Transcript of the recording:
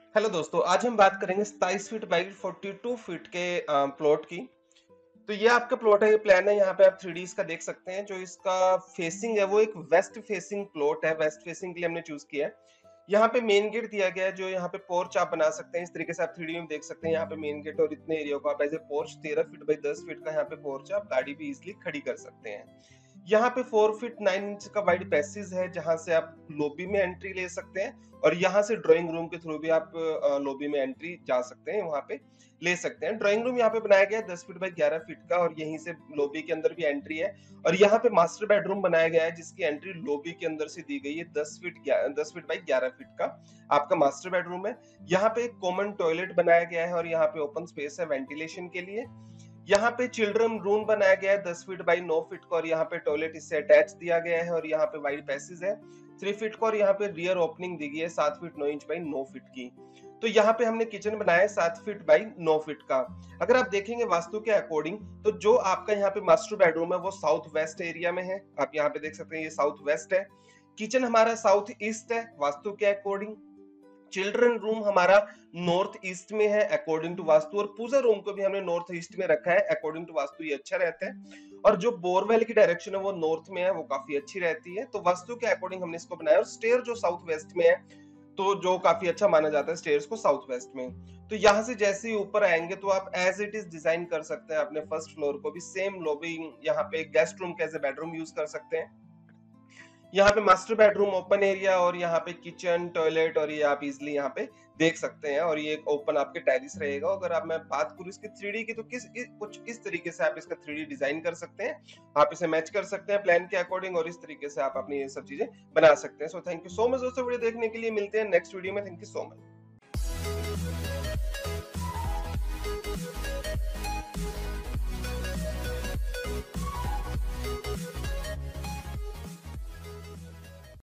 Hello दोस्तों, आज हम बात करेंगे 27 फीट बाई 42 फीट के प्लॉट की। तो ये आपका प्लॉट है, ये प्लान है। यहाँ पे आप 3D इसका देख सकते हैं। जो इसका फेसिंग है वो एक वेस्ट फेसिंग प्लॉट है। वेस्ट फेसिंग के लिए हमने चूज किया है। यहाँ पे मेन गेट दिया गया है, जो यहाँ पे पोर्च आप बना सकते हैं। इस तरीके से आप 3D में देख सकते हैं। यहाँ पे मेन गेट और इतने एरिया को आप as a porch 13 feet by 10 feet का यहाँ पे पोर्च है, आप गाड़ी भी इजिली खड़ी कर सकते हैं। यहाँ पे 4 फीट 9 इंच का वाइड पैसेज है, जहां से आप लॉबी में एंट्री ले सकते हैं। और यहाँ से ड्राइंग रूम के थ्रू भी आप लॉबी में एंट्री जा सकते हैं, वहां पे ले सकते हैं। ड्राइंग रूम यहाँ पे बनाया गया है 10 फीट बाई 11 फीट का, और यहीं से लॉबी के अंदर भी एंट्री है। और यहाँ पे मास्टर बेडरूम बनाया गया है, जिसकी एंट्री लॉबी के अंदर से दी गई है। 10 फीट बाई 11 फीट का आपका मास्टर बेडरूम है। यहाँ पे एक कॉमन टॉयलेट बनाया गया है, और यहाँ पे ओपन स्पेस है वेंटिलेशन के लिए। यहाँ पे चिल्ड्रन रूम बनाया गया है 10 फीट बाई 9 फीट का, और यहाँ पे टॉयलेट इससे अटैच दिया गया है। और यहाँ पे वाइड पैसेज है 3 फीट का, और यहाँ पे रियर ओपनिंग दी गई है 7 फीट 9 इंच बाई 9 फीट की। तो यहाँ पे हमने किचन बनाया है 7 फीट बाई 9 फीट का। अगर आप देखेंगे वास्तु के अकॉर्डिंग, तो जो आपका यहाँ पे मास्टर बेडरूम है वो साउथ वेस्ट एरिया में है। आप यहाँ पे देख सकते हैं, ये साउथ वेस्ट है। किचन हमारा साउथ ईस्ट है वास्तु के अकॉर्डिंग। चिल्ड्रन रूम हमारा नॉर्थ ईस्ट में है अकॉर्डिंग टू वास्तु, और पूजा रूम को भी हमने नॉर्थ ईस्ट में रखा है अकॉर्डिंग टू वास्तु। ये अच्छा रहता है। और जो बोरवेल की डायरेक्शन है वो नॉर्थ में है, वो काफी अच्छी रहती है। तो वास्तु के अकॉर्डिंग हमने इसको बनाया। और स्टेयर जो साउथ वेस्ट में है, तो जो काफी अच्छा माना जाता है स्टेयर्स को साउथ वेस्ट में। तो यहाँ से जैसे ही ऊपर आएंगे, तो आप एज इट इज डिजाइन कर सकते हैं अपने फर्स्ट फ्लोर को भी। सेम लॉबी, यहाँ पे गेस्ट रूम कैसे बेडरूम यूज कर सकते हैं। यहाँ पे मास्टर बेडरूम ओपन एरिया, और यहाँ पे किचन टॉयलेट, और ये आप इजिली यहाँ पे देख सकते हैं। और ये एक ओपन आपके टेरिस रहेगा। अगर आप मैं बात करूँ इसकी 3D की, तो कुछ इस तरीके से आप इसका 3D डिजाइन कर सकते हैं। आप इसे मैच कर सकते हैं प्लान के अकॉर्डिंग, और इस तरीके से आप अपनी ये सब चीजें बना सकते हैं। So thank you so much दोस्तों, वीडियो देखने के लिए। मिलते हैं नेक्स्ट वीडियो में। Thank you so much.